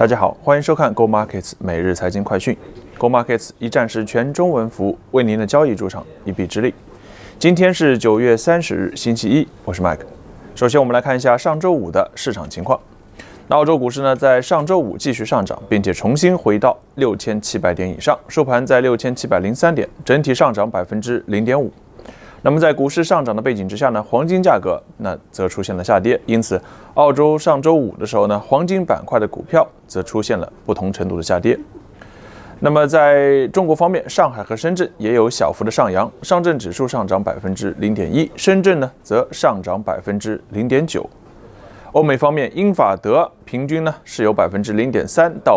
大家好，欢迎收看 gomarkets 每日财经快讯。gomarkets 一站式全中文服务，为您的交易驻场，一臂之力。今天是9月30日，星期一，我是 Mike。首先，我们来看一下上周五的市场情况。那澳洲股市呢，在上周五继续上涨，并且重新回到6700点以上，收盘在6703点，整体上涨0.5%。那么在股市上涨的背景之下呢，黄金价格则出现了下跌，因此澳洲上周五的时候呢，黄金板块的股票则出现了不同程度的下跌。那么在中国方面，上海和深圳也有小幅的上扬，上证指数上涨0.1%，深圳呢则上涨0.9%。欧美方面，英法德平均呢是有0.3%到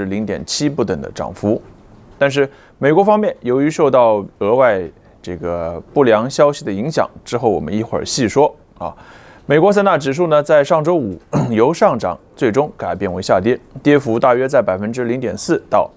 0.7%不等的涨幅，但是美国方面由于受到额外这个不良消息的影响，之后我们一会儿细说啊。美国三大指数呢，在上周五由上涨最终改变为下跌，跌幅大约在0.4%到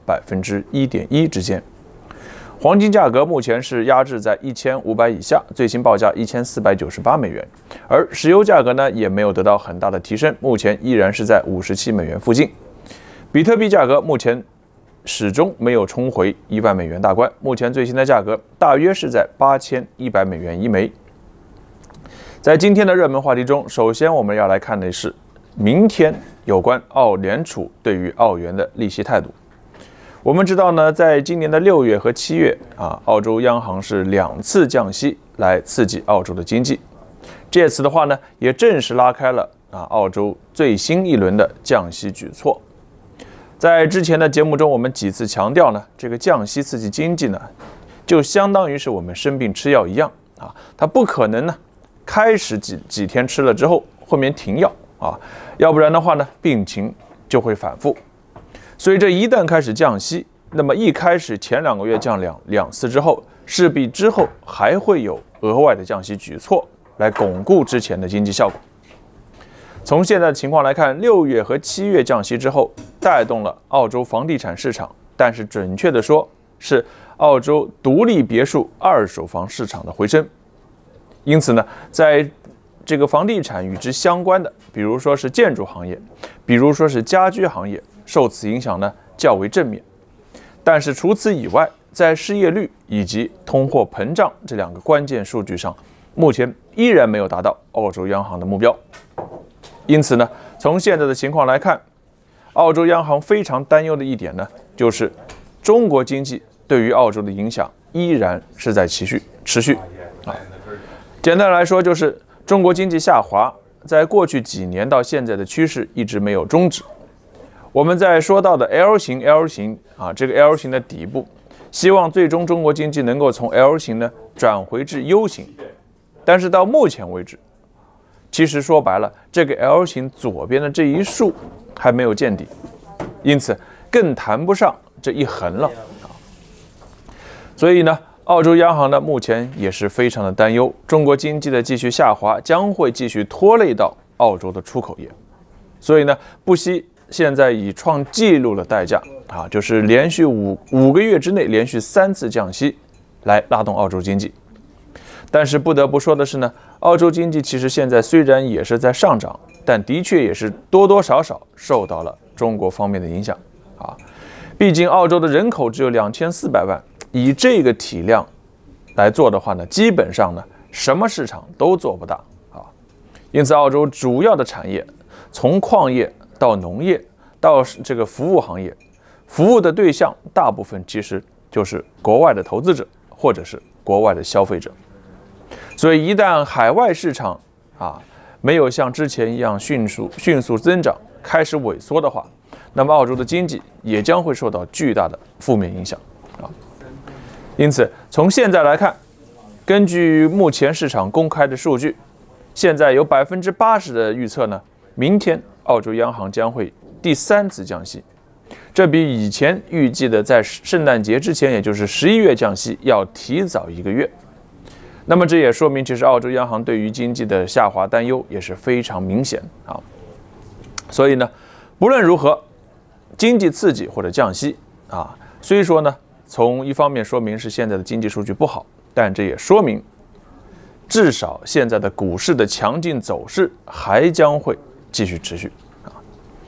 1.1%之间。黄金价格目前是压制在1500以下，最新报价1498美元，而石油价格呢也没有得到很大的提升，目前依然是在57美元附近。比特币价格目前始终没有冲回1万美元大关，目前最新的价格大约是在8100美元一枚。在今天的热门话题中，首先我们要来看的是明天有关澳联储对于澳元的利息态度。我们知道呢，在今年的6月和7月澳洲央行是2次降息来刺激澳洲的经济，这次的话呢，也正式拉开了澳洲最新一轮的降息举措。在之前的节目中，我们几次强调呢，这个降息刺激经济呢，就相当于是我们生病吃药一样它不可能呢开始几天吃了之后，后面停药要不然的话呢，病情就会反复。所以这一旦开始降息，那么一开始前2个月降两次之后，势必之后还会有额外的降息举措来巩固之前的经济效果。从现在的情况来看，6月和7月降息之后，带动了澳洲房地产市场，但是准确的说，是澳洲独立别墅二手房市场的回升。因此呢，在这个房地产与之相关的，比如说是建筑行业，比如说是家居行业，受此影响呢较为正面。但是除此以外，在失业率以及通货膨胀这2个关键数据上，目前依然没有达到澳洲央行的目标。因此呢，从现在的情况来看，澳洲央行非常担忧的一点呢，就是中国经济对于澳洲的影响依然是在持续简单来说，就是中国经济下滑，在过去几年到现在的趋势一直没有终止。我们在说到的 L 型这个 L 型的底部，希望最终中国经济能够从 L 型呢转回至 U 型，但是到目前为止，其实说白了，这个 L 型左边的这一竖还没有见底，因此更谈不上这一横了所以呢，澳洲央行呢目前也是非常的担忧，中国经济的继续下滑将会继续拖累到澳洲的出口业，所以呢，不惜现在以创纪录的代价就是连续5个月之内连续3次降息来拉动澳洲经济。但是不得不说的是呢，澳洲经济其实现在虽然也是在上涨，但的确也是多多少少受到了中国方面的影响毕竟澳洲的人口只有2400万，以这个体量来做的话呢，基本上呢什么市场都做不大因此澳洲主要的产业，从矿业到农业到这个服务行业，服务的对象大部分其实就是国外的投资者或者是国外的消费者。所以一旦海外市场没有像之前一样迅速增长，开始萎缩的话，那么澳洲的经济也将会受到巨大的负面影响因此从现在来看，根据目前市场公开的数据，现在有80%的预测呢，明天澳洲央行将会第3次降息，这比以前预计的在圣诞节之前，也就是11月降息要提早1个月。那么这也说明，其实澳洲央行对于经济的下滑担忧也是非常明显所以呢，不论如何，经济刺激或者降息虽说呢，从一方面说明是现在的经济数据不好，但这也说明，至少现在的股市的强劲走势还将会继续持续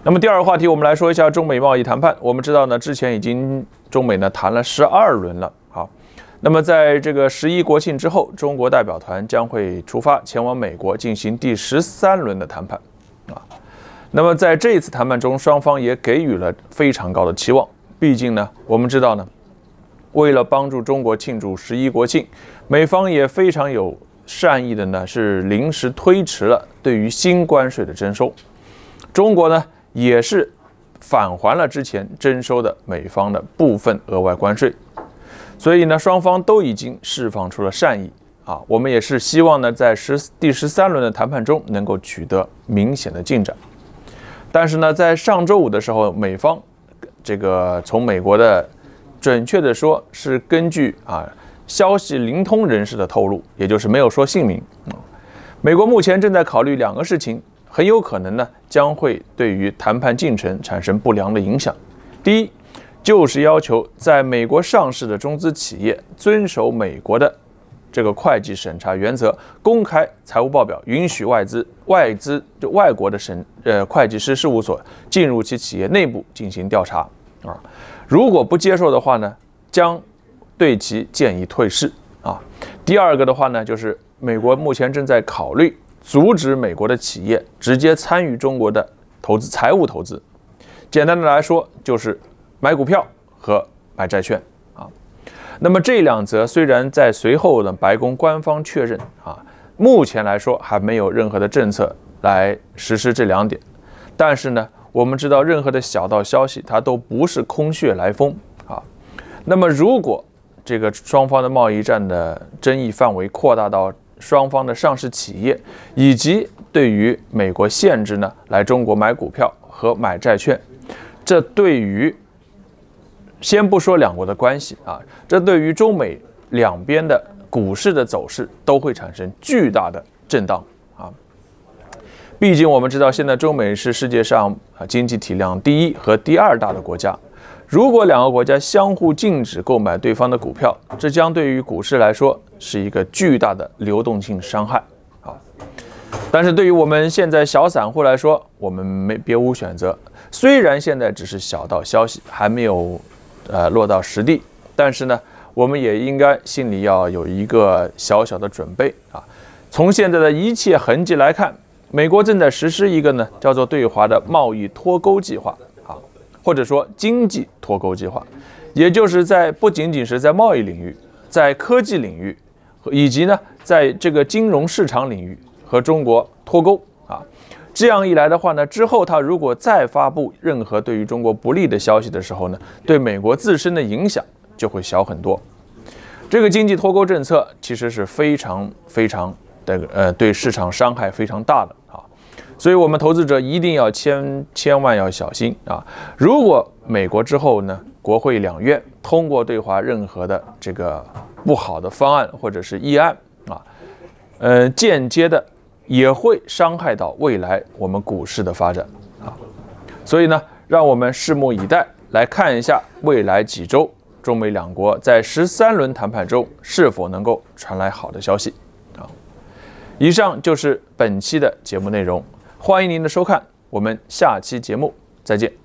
那么第二个话题，我们来说一下中美贸易谈判。我们知道呢，之前已经中美呢谈了12轮了。好，那么在这个11国庆之后，中国代表团将会出发前往美国进行第13轮的谈判。那么在这一次谈判中，双方也给予了非常高的期望。毕竟呢，我们知道呢，为了帮助中国庆祝11国庆，美方也非常有善意的呢，是临时推迟了对于新关税的征收。中国呢，也是返还了之前征收的美方的部分额外关税。所以呢，双方都已经释放出了善意啊。我们也是希望呢，在第13轮的谈判中能够取得明显的进展。但是呢，在上周五的时候，美方这个从美国的准确的说是根据消息灵通人士的透露，也就是没有说姓名。美国目前正在考虑2个事情，很有可能呢将会对于谈判进程产生不良的影响。第一，就是要求在美国上市的中资企业遵守美国的这个会计审查原则，公开财务报表，允许外国的会计师事务所进入其企业内部进行调查啊。如果不接受的话呢，将对其建议退市啊。第二个的话呢，就是美国目前正在考虑阻止美国的企业直接参与中国的财务投资。简单的来说，就是买股票和买债券啊。那么这2则虽然在随后呢，白宫官方确认目前来说还没有任何的政策来实施这2点，但是呢，我们知道任何的小道消息它都不是空穴来风啊。那么如果这个双方的贸易战的争议范围扩大到双方的上市企业，以及对于美国限制呢来中国买股票和买债券，这对于先不说2国的关系这对于中美两边的股市的走势都会产生巨大的震荡毕竟我们知道，现在中美是世界上经济体量第1和第2大的国家。如果2个国家相互禁止购买对方的股票，这将对于股市来说是一个巨大的流动性伤害但是对于我们现在小散户来说，我们别无选择。虽然现在只是小道消息，还没有落到实地，但是呢，我们也应该心里要有一个小小的准备从现在的一切痕迹来看，美国正在实施一个呢叫做对华的贸易脱钩计划或者说经济脱钩计划，也就是不仅仅是在贸易领域，在科技领域，以及呢在这个金融市场领域和中国脱钩这样一来的话呢，之后他如果再发布任何对于中国不利的消息的时候呢，对美国自身的影响就会小很多。这个经济脱钩政策其实是非常的对市场伤害非常大的所以我们投资者一定要千万要小心如果美国之后呢，国会2院通过对华任何的这个不好的方案或者是议案间接的也会伤害到未来我们股市的发展所以呢，让我们拭目以待，来看一下未来几周中美2国在13轮谈判中是否能够传来好的消息以上就是本期的节目内容，欢迎您的收看，我们下期节目再见。